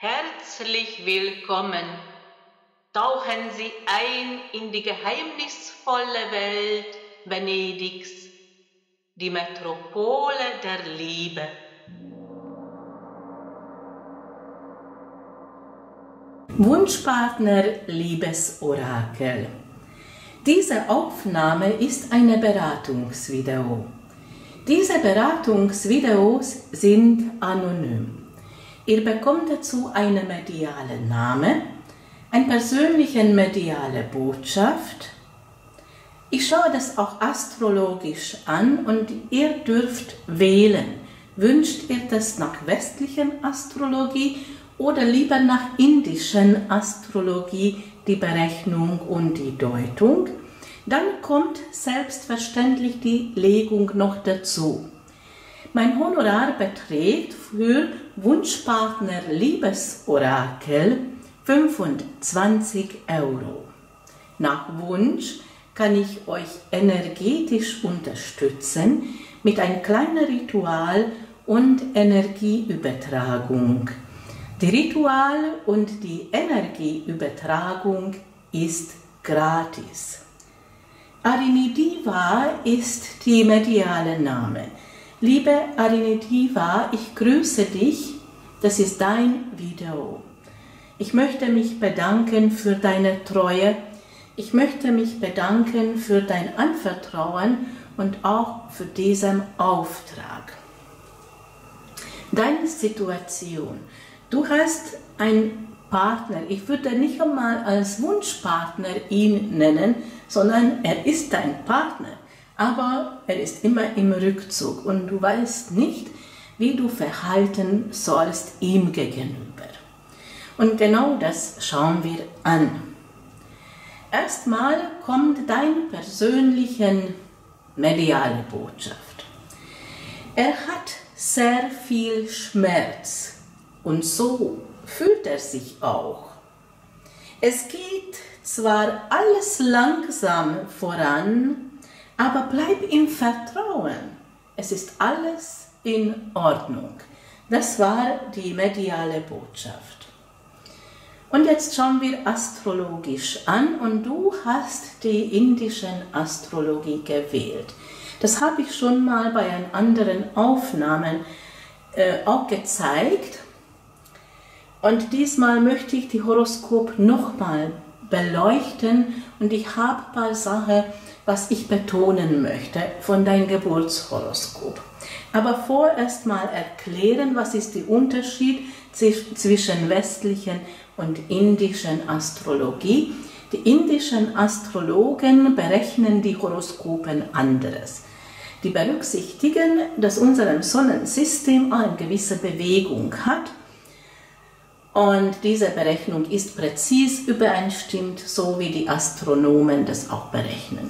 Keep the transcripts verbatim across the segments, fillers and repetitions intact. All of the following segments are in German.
Herzlich willkommen. Tauchen Sie ein in die geheimnisvolle Welt Venedigs, die Metropole der Liebe. Wunschpartner Liebesorakel. Diese Aufnahme ist eine Beratungsvideo. Diese Beratungsvideos sind anonym. Ihr bekommt dazu einen medialen Namen, eine persönliche mediale Botschaft. Ich schaue das auch astrologisch an und ihr dürft wählen. Wünscht ihr das nach westlichen Astrologie oder lieber nach indischen Astrologie, die Berechnung und die Deutung? Dann kommt selbstverständlich die Legung noch dazu. Mein Honorar beträgt für Wunschpartner Liebesorakel fünfundzwanzig Euro. Nach Wunsch kann ich euch energetisch unterstützen mit einem kleinen Ritual und Energieübertragung. Die Ritual und die Energieübertragung ist gratis. Arinidiva ist die mediale Name. Liebe Arinidiva, ich grüße dich, das ist dein Video. Ich möchte mich bedanken für deine Treue, ich möchte mich bedanken für dein Anvertrauen und auch für diesen Auftrag. Deine Situation, du hast einen Partner, ich würde nicht einmal als Wunschpartner ihn nennen, sondern er ist dein Partner. Aber er ist immer im Rückzug und du weißt nicht, wie du verhalten sollst ihm gegenüber. Und genau das schauen wir an. Erstmal kommt deine persönliche mediale Botschaft. Er hat sehr viel Schmerz und so fühlt er sich auch. Es geht zwar alles langsam voran, aber bleib im Vertrauen. Es ist alles in Ordnung. Das war die mediale Botschaft. Und jetzt schauen wir astrologisch an und du hast die indische Astrologie gewählt. Das habe ich schon mal bei einer anderen Aufnahme äh, auch gezeigt. Und diesmal möchte ich die Horoskop nochmal beleuchten und ich habe ein paar Sachen, was ich betonen möchte von deinem Geburtshoroskop. Aber vorerst mal erklären, was ist der Unterschied zwischen westlichen und indischen Astrologie. Die indischen Astrologen berechnen die Horoskopen anderes. Die berücksichtigen, dass unser Sonnensystem eine gewisse Bewegung hat und diese Berechnung ist präzis übereinstimmt, so wie die Astronomen das auch berechnen.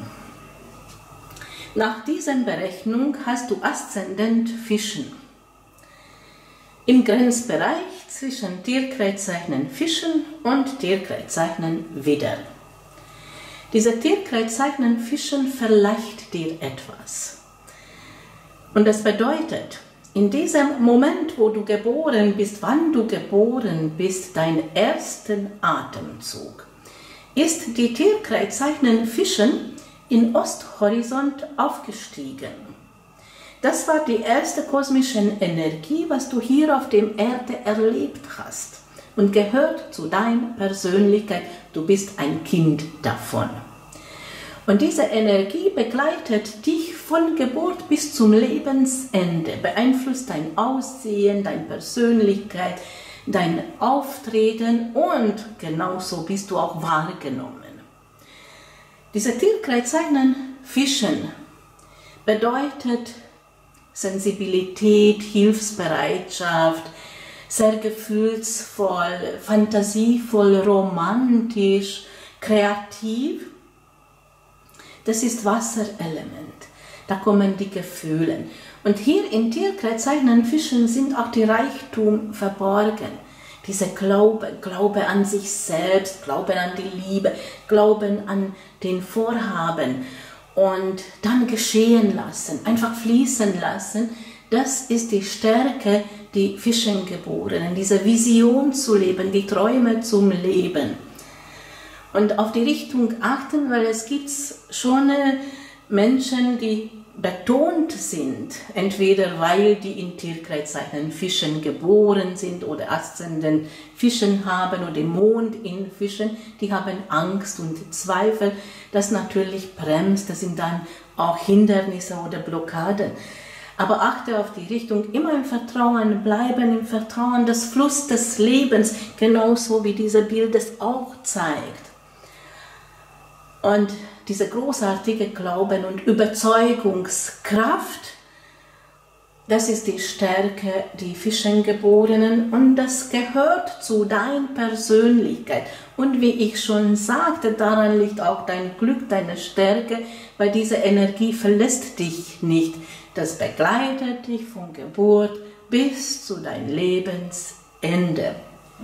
Nach dieser Berechnung hast du Aszendent Fischen. Im Grenzbereich zwischen Tierkreiszeichen Fischen und Tierkreiszeichen Widder. Diese Tierkreiszeichen Fischen verleiht dir etwas. Und das bedeutet, in diesem Moment, wo du geboren bist, wann du geboren bist, dein ersten Atemzug, ist die Tierkreiszeichen Fischen in Osthorizont aufgestiegen. Das war die erste kosmische Energie, was du hier auf der Erde erlebt hast und gehört zu deiner Persönlichkeit. Du bist ein Kind davon. Und diese Energie begleitet dich von Geburt bis zum Lebensende, beeinflusst dein Aussehen, deine Persönlichkeit, dein Auftreten und genauso bist du auch wahrgenommen. Diese Tierkreiszeichen Fischen bedeutet Sensibilität, Hilfsbereitschaft, sehr gefühlsvoll, fantasievoll, romantisch, kreativ. Das ist Wasserelement, da kommen die Gefühle. Und hier in Tierkreiszeichen Fischen sind auch die Reichtum verborgen. Diese Glaube, Glaube an sich selbst, Glaube an die Liebe, Glauben an den Vorhaben und dann geschehen lassen, einfach fließen lassen. Das ist die Stärke die Fischengeborenen, diese Vision zu leben, die Träume zum Leben. Und auf die Richtung achten, weil es gibt schon Menschen, die betont sind, entweder weil die in Tierkreiszeichen Fischen geboren sind oder Aszendent Fischen haben oder Mond in Fischen, die haben Angst und Zweifel. Das natürlich bremst, das sind dann auch Hindernisse oder Blockaden. Aber achte auf die Richtung, immer im Vertrauen bleiben, im Vertrauen, das Fluss des Lebens, genauso wie dieses Bild es auch zeigt. Und diese großartige Glauben und Überzeugungskraft, das ist die Stärke, die Fischengeborenen, und das gehört zu deiner Persönlichkeit. Und wie ich schon sagte, daran liegt auch dein Glück, deine Stärke, weil diese Energie verlässt dich nicht. Das begleitet dich von Geburt bis zu deinem Lebensende.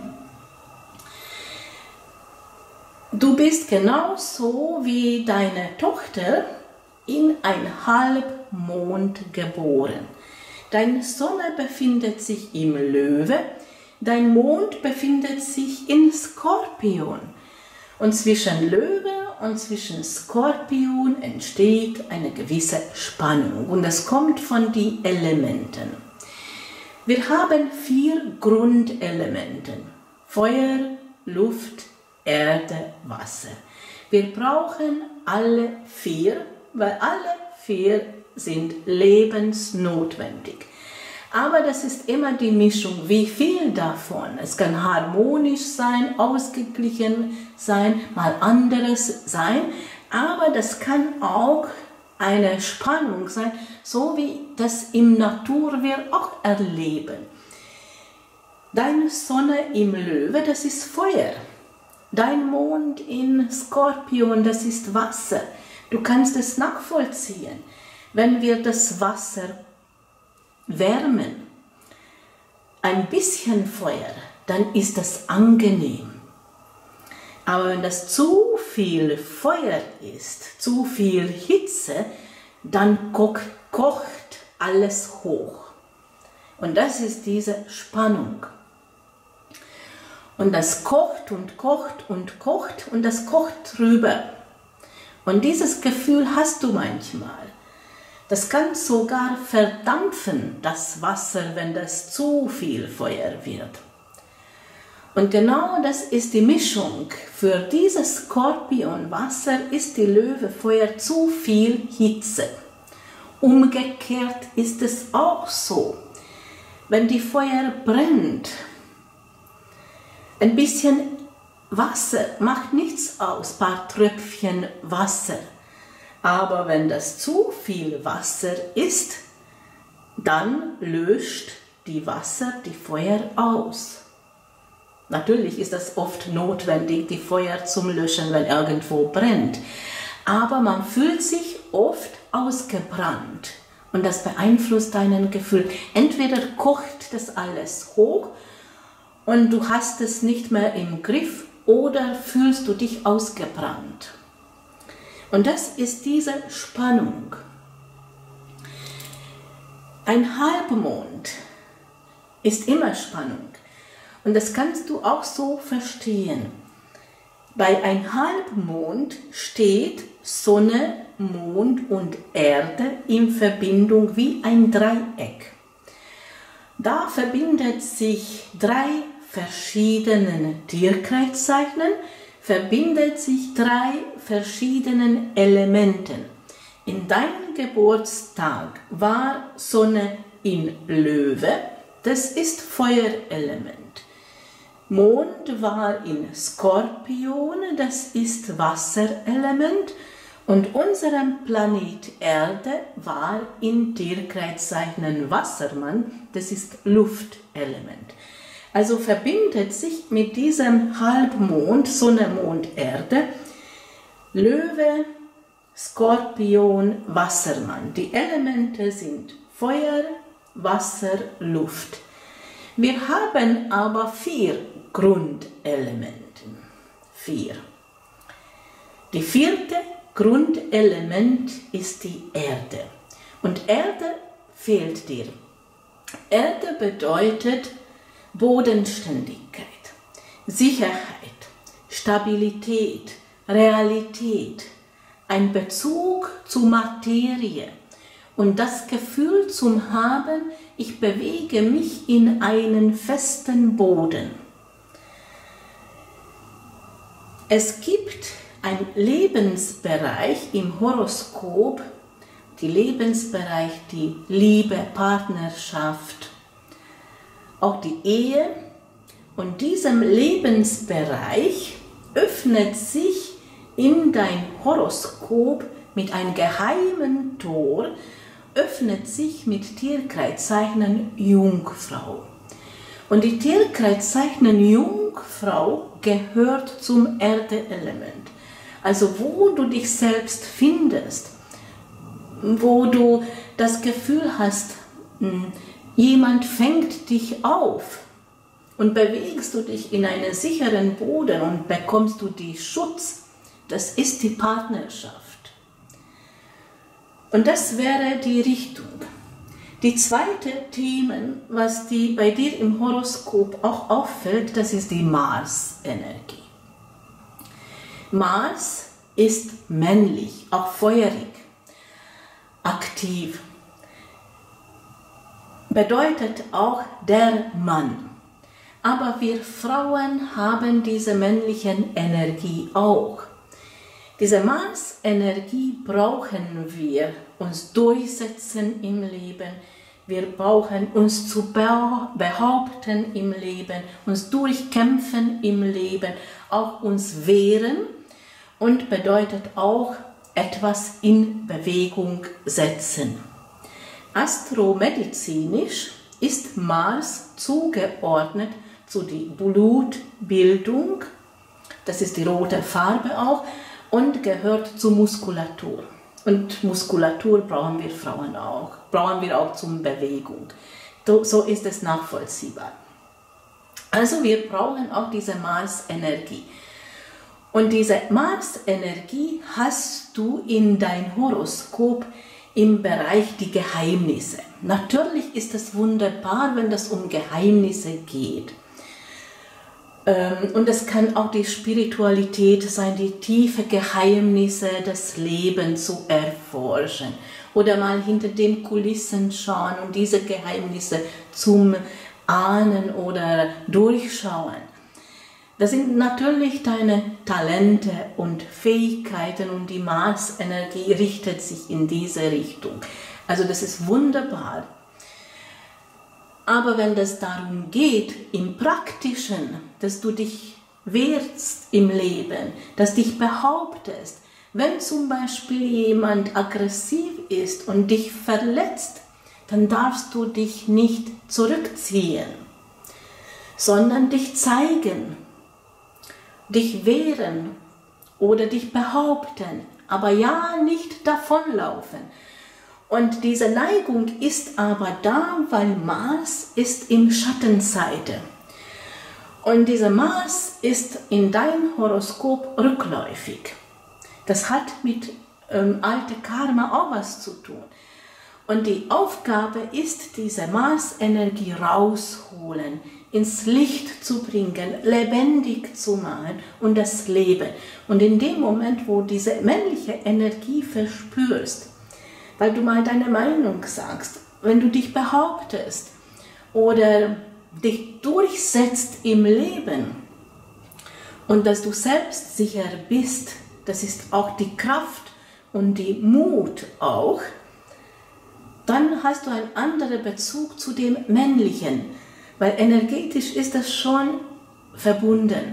Du bist genauso wie deine Tochter in ein Halbmond geboren. Deine Sonne befindet sich im Löwe, dein Mond befindet sich in Skorpion. Und zwischen Löwe und zwischen Skorpion entsteht eine gewisse Spannung. Und das kommt von den Elementen. Wir haben vier Grundelemente: Feuer, Luft, Erde, Wasser. Wir brauchen alle vier, weil alle vier sind lebensnotwendig. Aber das ist immer die Mischung, wie viel davon. Es kann harmonisch sein, ausgeglichen sein, mal anderes sein, aber das kann auch eine Spannung sein, so wie das im Natur wir auch erleben. Deine Sonne im Löwe, das ist Feuer. Dein Mond in Skorpion, das ist Wasser. Du kannst es nachvollziehen. Wenn wir das Wasser wärmen, ein bisschen Feuer, dann ist das angenehm. Aber wenn das zu viel Feuer ist, zu viel Hitze, dann kocht, kocht alles hoch. Und das ist diese Spannung. Und das kocht und kocht und kocht und das kocht drüber. Und dieses Gefühl hast du manchmal. Das kann sogar verdampfen, das Wasser, wenn das zu viel Feuer wird. Und genau das ist die Mischung. Für dieses Skorpion-Wasser ist die Löwe-Feuer zu viel Hitze. Umgekehrt ist es auch so. Wenn die Feuer brennt, ein bisschen Wasser macht nichts aus, ein paar Tröpfchen Wasser. Aber wenn das zu viel Wasser ist, dann löscht die Wasser die Feuer aus. Natürlich ist das oft notwendig, die Feuer zum Löschen, wenn irgendwo brennt. Aber man fühlt sich oft ausgebrannt und das beeinflusst dein Gefühl. Entweder kocht das alles hoch und du hast es nicht mehr im Griff, oder fühlst du dich ausgebrannt. Und das ist diese Spannung. Ein Halbmond ist immer Spannung. Und das kannst du auch so verstehen. Bei einem Halbmond steht Sonne, Mond und Erde in Verbindung wie ein Dreieck. Da verbindet sich drei verschiedene Tierkreiszeichen, verbindet sich drei verschiedenen Elementen. In deinem Geburtstag war Sonne in Löwe, das ist Feuerelement. Mond war in Skorpion, das ist Wasserelement. Und unser Planet Erde war in Tierkreiszeichen Wassermann, das ist Luftelement. Also verbindet sich mit diesem Halbmond, Sonne, Mond, Erde, Löwe, Skorpion, Wassermann. Die Elemente sind Feuer, Wasser, Luft. Wir haben aber vier Grundelemente. Vier. Die vierte Grundelement ist die Erde. Und Erde fehlt dir. Erde bedeutet Bodenständigkeit, Sicherheit, Stabilität, Realität, ein Bezug zu Materie und das Gefühl zu haben, ich bewege mich in einen festen Boden. Es gibt einen Lebensbereich im Horoskop, die Lebensbereich, die Liebe, Partnerschaft, auch die Ehe. Und diesem Lebensbereich öffnet sich in dein Horoskop mit einem geheimen Tor, öffnet sich mit Tierkreiszeichen Jungfrau. Und die Tierkreiszeichen Jungfrau gehört zum Erde-Element. Also wo du dich selbst findest, wo du das Gefühl hast, jemand fängt dich auf und bewegst du dich in einen sicheren Boden und bekommst du die Schutz, das ist die Partnerschaft. Und das wäre die Richtung. Die zweite Themen, was die, bei dir im Horoskop auch auffällt, das ist die Mars-Energie. Mars ist männlich, auch feurig, aktiv. Bedeutet auch der Mann. Aber wir Frauen haben diese männliche Energie auch. Diese Mars-Energie brauchen wir, uns durchsetzen im Leben. Wir brauchen uns zu behaupten im Leben, uns durchkämpfen im Leben, auch uns wehren und bedeutet auch etwas in Bewegung setzen. Astromedizinisch ist Mars zugeordnet zu der Blutbildung, das ist die rote Farbe auch, und gehört zur Muskulatur. Und Muskulatur brauchen wir Frauen auch, brauchen wir auch zur Bewegung. So ist es nachvollziehbar. Also wir brauchen auch diese Mars-Energie. Und diese Mars-Energie hast du in dein Horoskop im Bereich die Geheimnisse. Natürlich ist es wunderbar, wenn es um Geheimnisse geht. Und es kann auch die Spiritualität sein, die tiefe Geheimnisse des Lebens zu erforschen. Oder mal hinter den Kulissen schauen und diese Geheimnisse zum Ahnen oder Durchschauen. Das sind natürlich deine Talente und Fähigkeiten und die Mars-Energie richtet sich in diese Richtung. Also das ist wunderbar. Aber wenn es darum geht, im Praktischen, dass du dich wehrst im Leben, dass dich behauptest, wenn zum Beispiel jemand aggressiv ist und dich verletzt, dann darfst du dich nicht zurückziehen, sondern dich zeigen, dich wehren oder dich behaupten, aber ja nicht davonlaufen. Und diese Neigung ist aber da, weil Mars ist im Schattenseite. Und dieser Mars ist in deinem Horoskop rückläufig. Das hat mit ähm, altem Karma auch was zu tun. Und die Aufgabe ist, diese Mars-Energie rausholen, ins Licht zu bringen, lebendig zu machen und das Leben. Und in dem Moment, wo diese männliche Energie verspürst, weil du mal deine Meinung sagst, wenn du dich behauptest oder dich durchsetzt im Leben und dass du selbstsicher bist, das ist auch die Kraft und die Mut auch, dann hast du einen anderen Bezug zu dem Männlichen, weil energetisch ist das schon verbunden.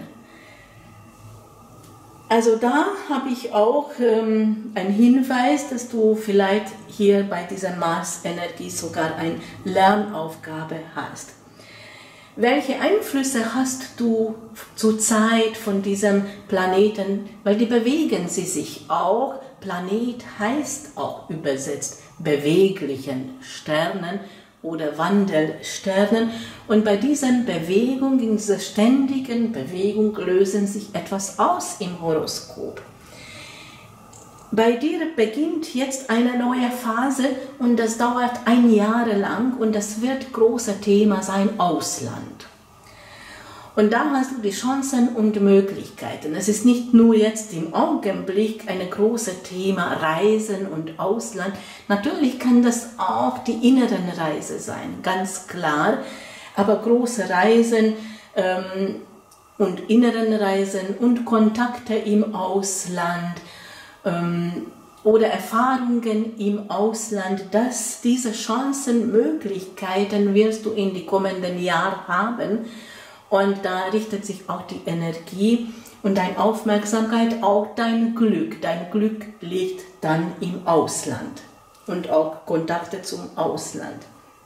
Also da habe ich auch ähm, einen Hinweis, dass du vielleicht hier bei dieser Mars-Energie sogar eine Lernaufgabe hast. Welche Einflüsse hast du zurzeit von diesem Planeten? Weil die bewegen sie sich auch. Planet heißt auch übersetzt beweglichen Sternen oder Wandelsternen. Und bei diesen Bewegungen, in dieser ständigen Bewegung, lösen sich etwas aus im Horoskop. bei dir beginnt jetzt eine neue Phase und das dauert ein Jahr lang und das wird großes Thema sein, Ausland. Und da hast du die Chancen und Möglichkeiten. Es ist nicht nur jetzt im Augenblick ein großes Thema Reisen und Ausland. Natürlich kann das auch die inneren Reise sein, ganz klar. Aber große Reisen ähm, und inneren Reisen und Kontakte im Ausland ähm, oder Erfahrungen im Ausland, dass diese Chancen, Möglichkeiten wirst du in die kommenden Jahre haben. Und da richtet sich auch die Energie und deine Aufmerksamkeit, auch dein Glück. Dein Glück liegt dann im Ausland und auch Kontakte zum Ausland.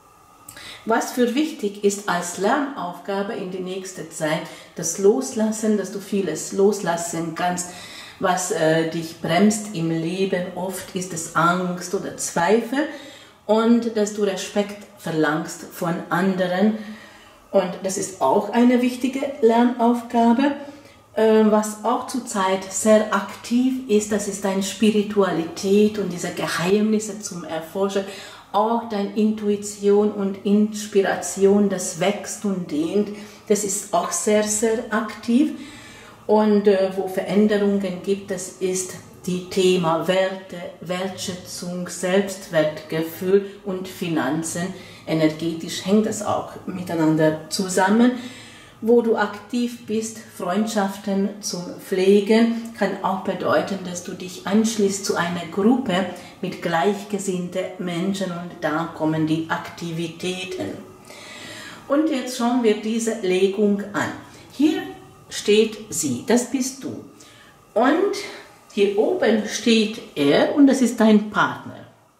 Was für wichtig ist als Lernaufgabe in die nächste Zeit, das Loslassen, dass du vieles loslassen kannst, was äh, dich bremst im Leben. Oft ist es Angst oder Zweifel und dass du Respekt verlangst von anderen. Und das ist auch eine wichtige Lernaufgabe. Was auch zurzeit sehr aktiv ist, das ist deine Spiritualität und diese Geheimnisse zum Erforschen. Auch deine Intuition und Inspiration, das wächst und dehnt. Das ist auch sehr, sehr aktiv. Und wo Veränderungen gibt, das ist die Thema Werte, Wertschätzung, Selbstwertgefühl und Finanzen. Energetisch hängt das auch miteinander zusammen. Wo du aktiv bist, Freundschaften zum Pflegen, kann auch bedeuten, dass du dich anschließt zu einer Gruppe mit gleichgesinnten Menschen und da kommen die Aktivitäten. Und jetzt schauen wir diese Legung an. Hier steht sie, das bist du. Und hier oben steht er und das ist dein Partner.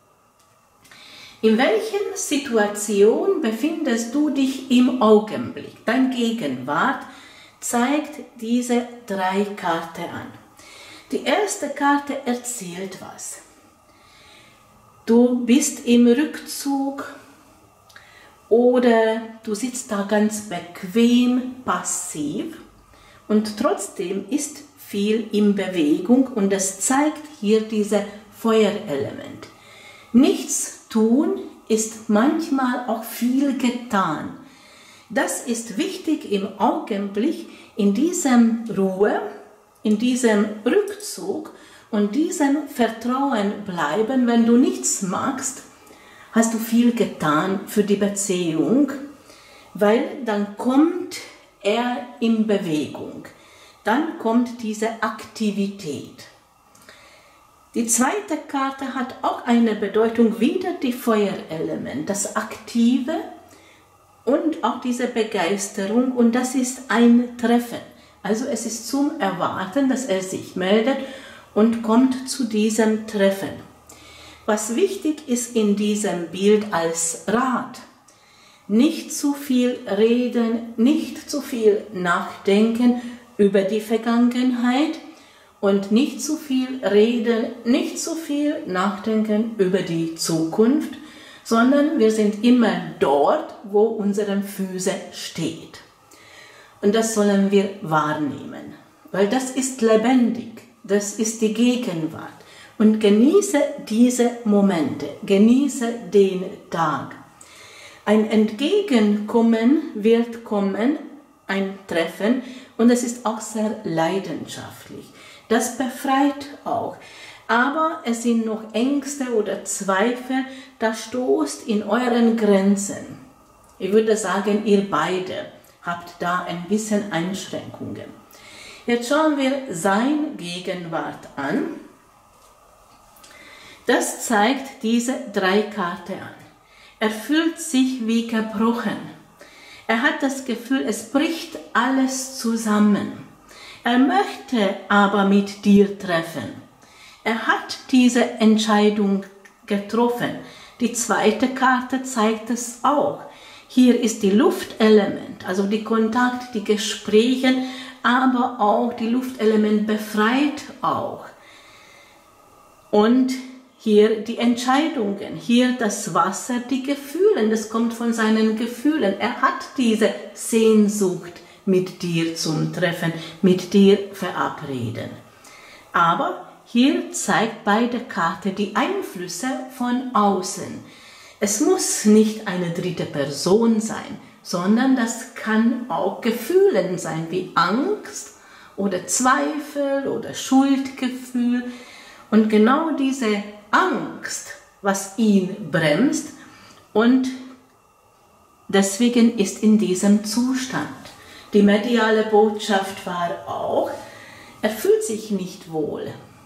In welcher Situation befindest du dich im Augenblick? Dein Gegenwart zeigt diese drei Karten an. Die erste Karte erzählt was. Du bist im Rückzug oder du sitzt da ganz bequem, passiv und trotzdem ist viel in Bewegung und das zeigt hier dieses Feuerelement. Nichts tun ist manchmal auch viel getan. Das ist wichtig im Augenblick, in diesem Ruhe, in diesem Rückzug und diesem Vertrauen bleiben. Wenn du nichts machst, hast du viel getan für die Beziehung, weil dann kommt er in Bewegung. Dann kommt diese Aktivität. Die zweite Karte hat auch eine Bedeutung, wieder die Feuerelement, das Aktive und auch diese Begeisterung und das ist ein Treffen. Also es ist zum Erwarten, dass er sich meldet und kommt zu diesem Treffen. Was wichtig ist in diesem Bild als Rat, nicht zu viel reden, nicht zu viel nachdenken über die Vergangenheit, und nicht zu viel reden, nicht zu viel nachdenken über die Zukunft, sondern wir sind immer dort, wo unsere Füße steht. Und das sollen wir wahrnehmen, weil das ist lebendig, das ist die Gegenwart. Und genieße diese Momente, genieße den Tag. Ein Entgegenkommen wird kommen, ein Treffen, und es ist auch sehr leidenschaftlich. Das befreit auch. Aber es sind noch Ängste oder Zweifel, das stoßt in euren Grenzen. Ich würde sagen, ihr beide habt da ein bisschen Einschränkungen. Jetzt schauen wir seine Gegenwart an. Das zeigt diese drei Karten an. Er fühlt sich wie gebrochen. Er hat das Gefühl, es bricht alles zusammen. Er möchte aber mit dir treffen. Er hat diese Entscheidung getroffen. Die zweite Karte zeigt es auch. Hier ist die Luftelement, also die Kontakt, die Gespräche, aber auch die Luftelement befreit auch. Und hier die Entscheidungen, hier das Wasser, die Gefühle, das kommt von seinen Gefühlen. Er hat diese Sehnsucht mit dir zum Treffen, mit dir verabreden. Aber hier zeigt beide Karten die Einflüsse von außen. Es muss nicht eine dritte Person sein, sondern das kann auch Gefühle sein, wie Angst oder Zweifel oder Schuldgefühl. Und genau diese Angst, was ihn bremst, und deswegen ist in diesem Zustand. Die mediale Botschaft war auch, er fühlt sich nicht wohl.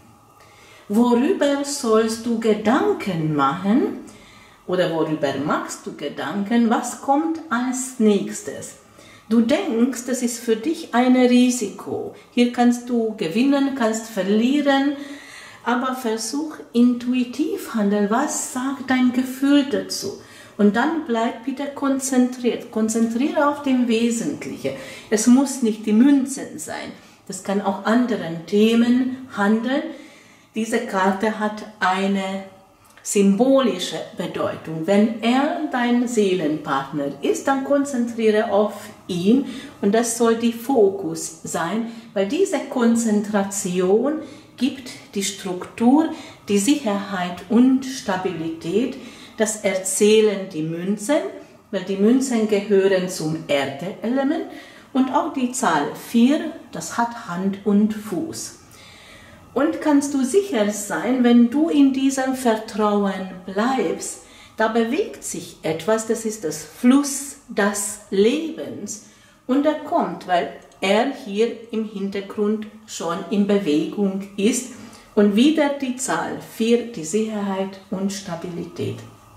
Worüber sollst du Gedanken machen? Oder worüber machst du Gedanken? Was kommt als nächstes? Du denkst, das ist für dich ein Risiko. Hier kannst du gewinnen, kannst verlieren, aber versuch intuitiv handeln. Was sagt dein Gefühl dazu? Und dann bleib bitte konzentriert. Konzentriere auf dem Wesentlichen. Es muss nicht die Münzen sein. Das kann auch anderen Themen handeln. Diese Karte hat eine symbolische Bedeutung. Wenn er dein Seelenpartner ist, dann konzentriere auf ihn und das soll die Fokus sein, weil diese Konzentration gibt die Struktur, die Sicherheit und Stabilität. Das erzählen die Münzen, weil die Münzen gehören zum Erdeelement und auch die Zahl vier, das hat Hand und Fuß. Und kannst du sicher sein, wenn du in diesem Vertrauen bleibst, da bewegt sich etwas, das ist das Fluss des Lebens. Und er kommt, weil er hier im Hintergrund schon in Bewegung ist. Und wieder die Zahl vier, die Sicherheit und Stabilität.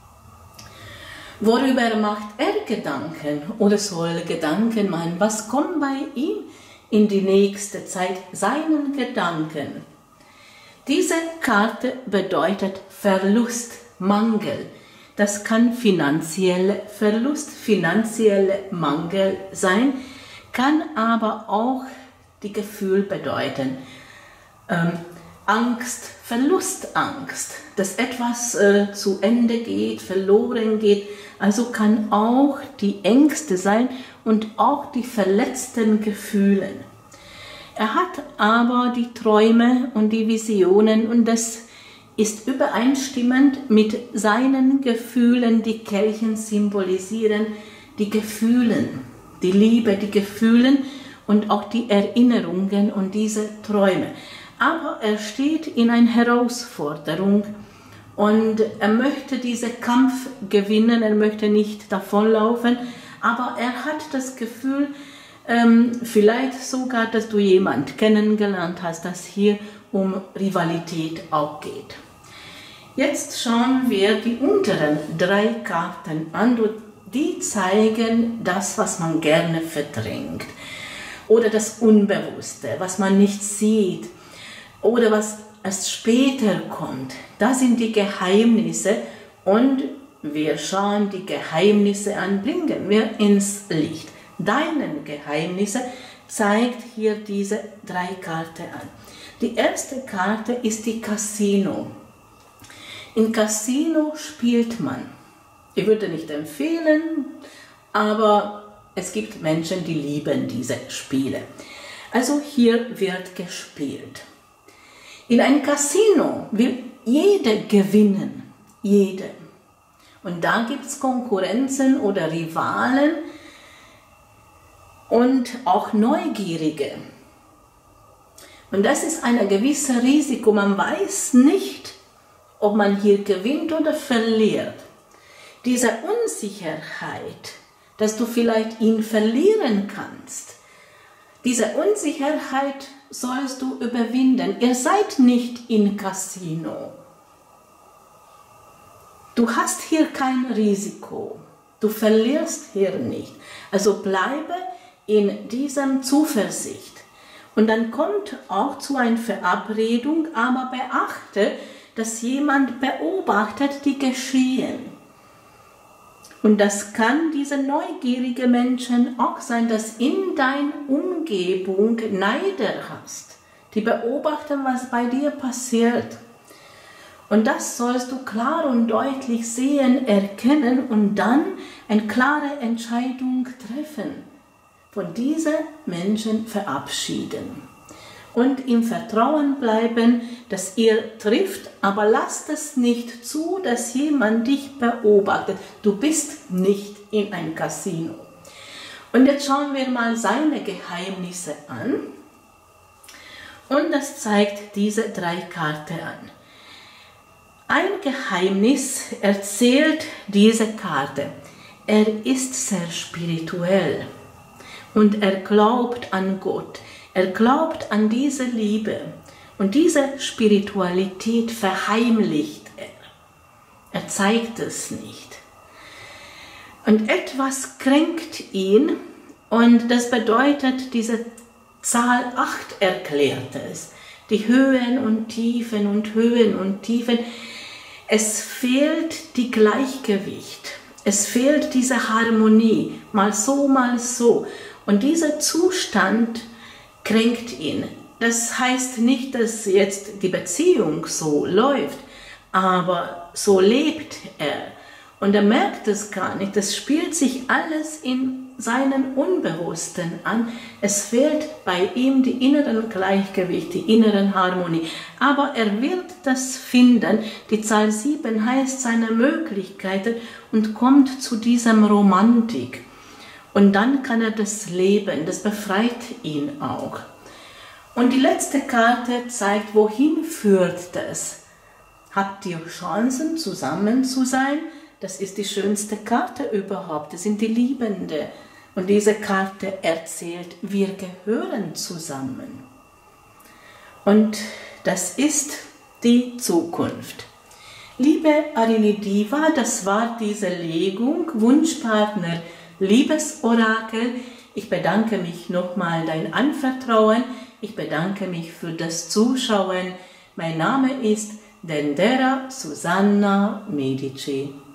Worüber macht er Gedanken oder soll Gedanken machen? Was kommt bei ihm in die nächste Zeit? Seinen Gedanken. Diese Karte bedeutet Verlust, Mangel. Das kann finanzieller Verlust, finanzieller Mangel sein, kann aber auch die Gefühl bedeuten. Ähm, Angst, Verlustangst, dass etwas äh, zu Ende geht, verloren geht. Also kann auch die Ängste sein und auch die verletzten Gefühle. Er hat aber die Träume und die Visionen und das ist übereinstimmend mit seinen Gefühlen. Die Kelchen symbolisieren die Gefühle, die Liebe, die Gefühle und auch die Erinnerungen und diese Träume. Aber er steht in einer Herausforderung und er möchte diesen Kampf gewinnen, er möchte nicht davonlaufen, aber er hat das Gefühl, ähm, vielleicht sogar, dass du jemanden kennengelernt hast, dass hier um Rivalität auch geht. Jetzt schauen wir die unteren drei Karten an, die zeigen das, was man gerne verdrängt oder das Unbewusste, was man nicht sieht oder was erst später kommt. Das sind die Geheimnisse und wir schauen die Geheimnisse an, bringen wir ins Licht. Deine Geheimnisse zeigt hier diese drei Karten an. Die erste Karte ist die Casino. Im Casino spielt man. Ich würde nicht empfehlen, aber es gibt Menschen, die lieben diese Spiele. Also hier wird gespielt. In einem Casino will jeder gewinnen, jeder. Und da gibt es Konkurrenzen oder Rivalen und auch Neugierige. Und das ist ein gewisses Risiko. Man weiß nicht, ob man hier gewinnt oder verliert. Diese Unsicherheit, dass du vielleicht ihn verlieren kannst, diese Unsicherheit sollst du überwinden. Ihr seid nicht im Casino. Du hast hier kein Risiko. Du verlierst hier nicht. Also bleibe in diesem Zuversicht. Und dann kommt auch zu einer Verabredung, aber beachte, dass jemand beobachtet die Geschehen. Und das kann diese neugierige Menschen auch sein, dass in deiner Umgebung Neider hast. Die beobachten, was bei dir passiert. Und das sollst du klar und deutlich sehen, erkennen und dann eine klare Entscheidung treffen. Von diesen Menschen verabschieden. und im Vertrauen bleiben, dass ihr trifft, aber lasst es nicht zu, dass jemand dich beobachtet. Du bist nicht in ein Casino. Und jetzt schauen wir mal seine Geheimnisse an. Und das zeigt diese drei Karten an. Ein Geheimnis erzählt diese Karte. Er ist sehr spirituell und er glaubt an Gott. Er glaubt an diese Liebe und diese Spiritualität verheimlicht er. Er zeigt es nicht. Und etwas kränkt ihn und das bedeutet, diese Zahl acht erklärt es. Die Höhen und Tiefen und Höhen und Tiefen. Es fehlt die Gleichgewicht. Es fehlt diese Harmonie. Mal so, mal so. Und dieser Zustand kränkt ihn. Das heißt nicht, dass jetzt die Beziehung so läuft, aber so lebt er. Und er merkt es gar nicht. Das spielt sich alles in seinem Unbewussten an. Es fehlt bei ihm die inneren Gleichgewicht, die inneren Harmonie. Aber er wird das finden. Die Zahl sieben heißt seine Möglichkeiten und kommt zu diesem Romantik. Und dann kann er das leben, das befreit ihn auch. Und die letzte Karte zeigt, wohin führt das? Habt ihr Chancen, zusammen zu sein? Das ist die schönste Karte überhaupt, das sind die Liebenden. Und diese Karte erzählt, wir gehören zusammen. Und das ist die Zukunft. Liebe Arinidiva, das war diese Legung, Wunschpartner, Liebesorakel. Ich bedanke mich nochmal dein Anvertrauen. Ich bedanke mich für das Zuschauen. Mein Name ist Dendera Susanna Medici.